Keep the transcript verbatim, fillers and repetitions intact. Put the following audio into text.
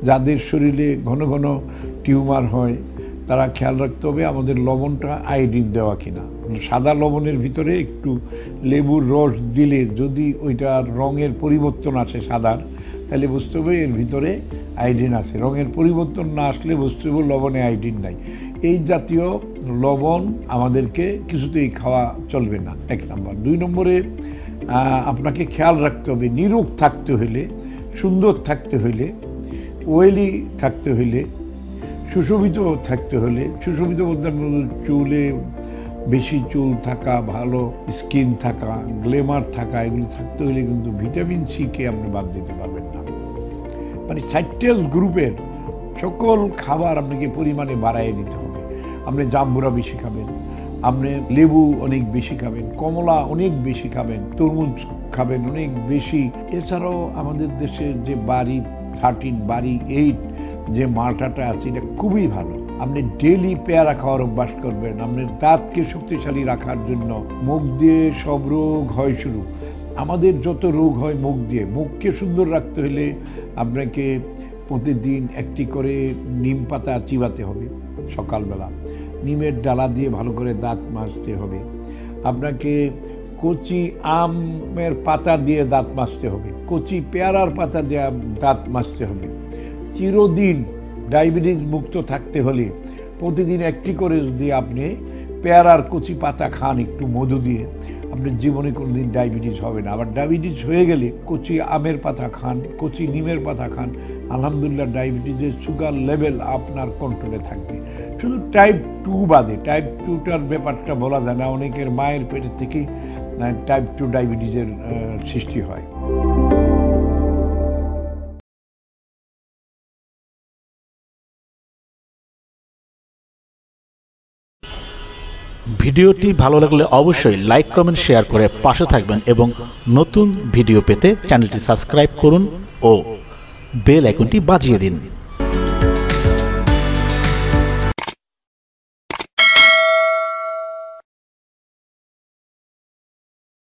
যাদের শরীরে ঘন ঘন টিউমার হয় তারা খেয়াল রাখতে হবে আমাদের লবণটা আয়োডিন দেওয়া কিনা। সাদা লবণের ভিতরে একটু লেবুর রস দিলে যদি ওইটার রঙের পরিবর্তন আসে সাদার, তাহলে বুঝতে হবে এর ভিতরে আয়োডিন আছে। রঙের পরিবর্তন না আসলে বুঝতে হবে লবণে আয়োডিন নাই। এই জাতীয় লবণ আমাদেরকে কিছুতেই খাওয়া চলবে না, এক নম্বর। দুই নম্বরে আপনাকে খেয়াল রাখতে হবে নিরোগ থাকতে হলে, সুন্দর থাকতে হলে, ওয়েলি থাকতে হলে, সুশোভিত থাকতে হলে, সুশোভিত বলতে চুলে বেশি চুল থাকা, ভালো স্কিন থাকা, গ্লেমার থাকা, এগুলো থাকতে হলে কিন্তু ভিটামিন সিকে আপনি বাদ দিতে পারবেন না। মানে সাইট্রাস গ্রুপের সকল খাবার আপনাকে পরিমাণে বাড়াইয়ে দিতে হবে। আপনি জাম্বুরা বেশি খাবেন, আপনি লেবু অনেক বেশি খাবেন, কমলা অনেক বেশি খাবেন, তরমুজ খাবেন অনেক বেশি। এছাড়াও আমাদের দেশের যে বাড়ি থার্টিন বাড়ি এইট যে মালটাটা আছে এটা খুবই ভালো। আপনি ডেইলি পেয়ারা খাওয়ার অভ্যাস করবেন। আপনার দাঁতকে শক্তিশালী রাখার জন্য, মুখ দিয়ে সব রোগ হয় শুরু, আমাদের যত রোগ হয় মুখ দিয়ে। মুখকে সুন্দর রাখতে হলে আপনাকে প্রতিদিন একটি করে নিম পাতা চিবাতে হবে সকালবেলা, নিমের ডালা দিয়ে ভালো করে দাঁত মাজতে হবে। আপনাকে কচি আমের পাতা দিয়ে দাঁত মাজতে হবে, কচি পেয়ারার পাতা দিয়ে দাঁত মাজতে হবে। চিরদিন ডায়াবেটিস মুক্ত থাকতে হলে প্রতিদিন একটি করে যদি আপনি পেয়ারার কচি পাতা খান একটু মধু দিয়ে, আপনার জীবনে কোনো দিন ডায়াবেটিস হবে না। আবার ডায়াবেটিস হয়ে গেলে কচি আমের পাতা খান, কচি নিমের পাতা খান, আলহামদুলিল্লাহ ডায়াবেটিসের সুগার লেভেল আপনার কন্ট্রোলে থাকবে। শুধু টাইপ টু বাদে, টাইপ টুটার ব্যাপারটা বলা যায় না, অনেকের মায়ের পেটের থেকেই টাইপ টু ডায়াবেটিসের সৃষ্টি হয়। ভিডিওটি ভালো লাগলে অবশ্যই লাইক, কমেন্ট, শেয়ার করে পাশে থাকবেন এবং নতুন ভিডিও পেতে চ্যানেলটি সাবস্ক্রাইব করুন ও বেল আইকনটি বাজিয়ে দিন।